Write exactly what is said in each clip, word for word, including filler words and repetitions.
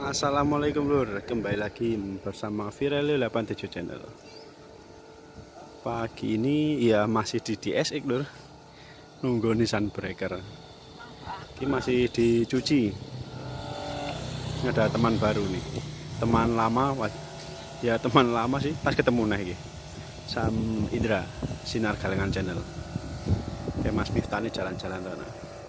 Assalamualaikum lur, kembali lagi bersama Virali delapan puluh tujuh channel. Pagi ini ya masih di D S X lur, nunggu Nissan Breaker. Ini masih dicuci. Ini ada teman baru nih, teman lama, ya teman lama sih, pas ketemu nih. Sam Indra, Sinar Galengan channel. Kayak Mas Miftah nih jalan-jalan sana.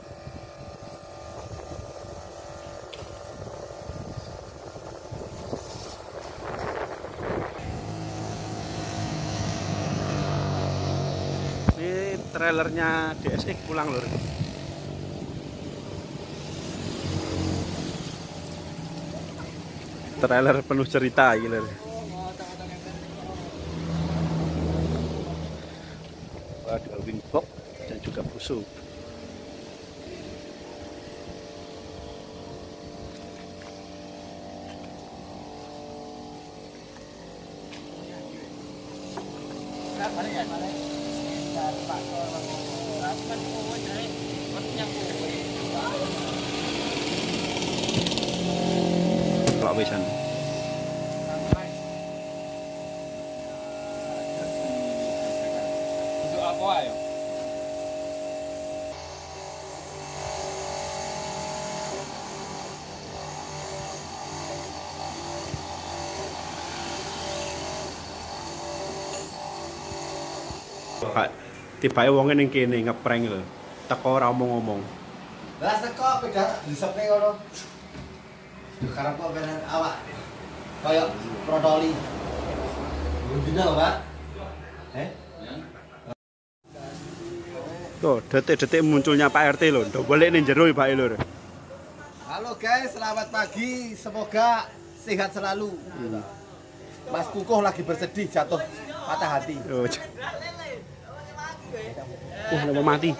Trailernya D S X pulang lur. Trailer penuh cerita gitu lur. Ada wing box dan juga busuk. Kalau wisan. Untuk apa ayo? Pak, tiba-tiba wongnya ning kene ngeprank lho. Teko ora ngomong-ngomong. Lah teko pedak disepne ngono. Karep kok ben awak. Kayak protoli. Bendina, Pak. Eh? Tuh, detik-detik munculnya Pak R T lho. Ndok balik ning jero Pak lur. Halo guys, selamat pagi. Semoga sehat selalu. Mas Kukuh lagi bersedih jatuh patah hati. Oh. Wah, uh, mau mati.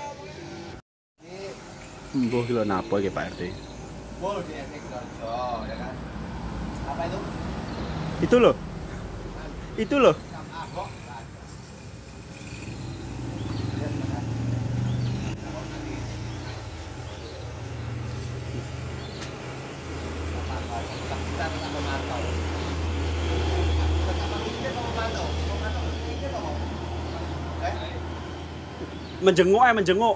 Mbuh kilo napa iki Pak R T? Wow, di S X Sidoarjo, ya kan? Apa itu? Itu loh. Itu loh. Menjenguk ya menjenguk.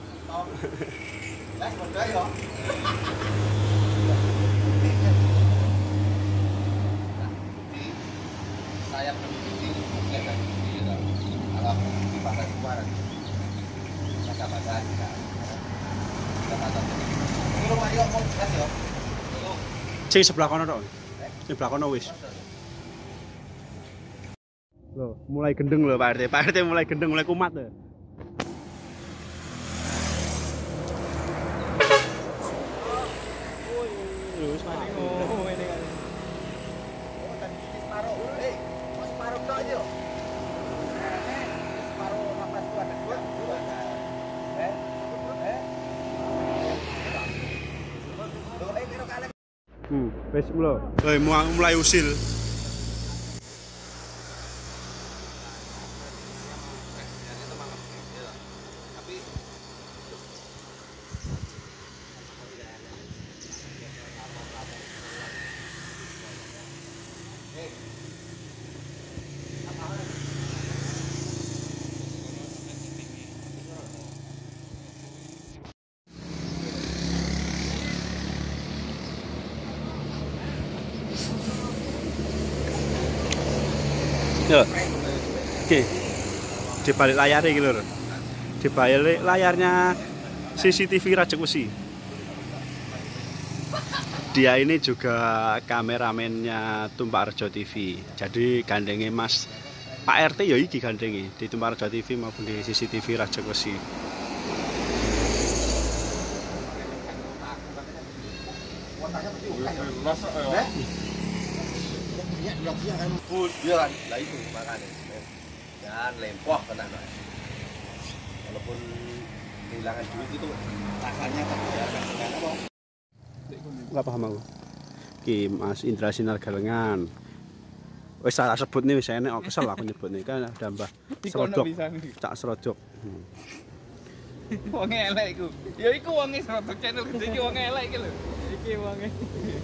Saya berhenti kelihatan kalau di pasar kemarin kata-kata kata-kata ini rumah yuk mau gas yuk Sing sebelah kono tok. Sing sebelah kono wis. Loh, mulai gendeng loh Pak R T. Pak R T mulai gendeng, mulai kumat loh. Hmm, wis mulai. Mulai mulai usil. Ya. Oke. Di balik layar iki lho. Di balik layarnya C C T V Rajek Wesi. Dia ini juga kameramennya Tumpakrejo T V. Jadi gandengnya Mas Pak R T ya iki gandengnya di Tumpakrejo T V maupun di C C T V Rajek Wesi. Dia kan, lah itu makanya dan lempoh tenang. Walaupun kehilangan duit itu rasanya terbiasa kan apa? Enggak paham aku. Ki Mas Indra Sinar Galengan. Wis salah sebut nih wis enek kesel aku nyebut nih kan ada Mbah Srodok. Cak Srodok. Hmm. Wong elek iku. Ya iku wonge Srodok channel gede iki wong elek iki lho. Iki wonge.